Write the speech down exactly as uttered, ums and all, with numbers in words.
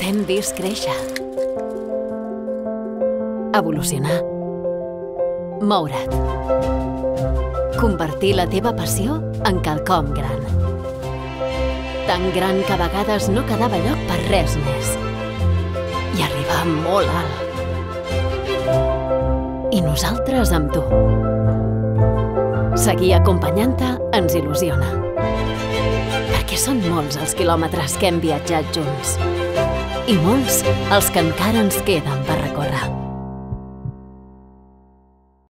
T'hem vist créixer. Evolucionar. Moure't. Convertir la teva passió en quelcom gran. Tan gran que a vegades no quedava lloc per res més. I arribar molt alt. I nosaltres amb tu. Seguir acompanyant-te ens il·lusiona. Perquè són molts els quilòmetres que hem viatjat junts. I molts els que encara ens queden per recórrer.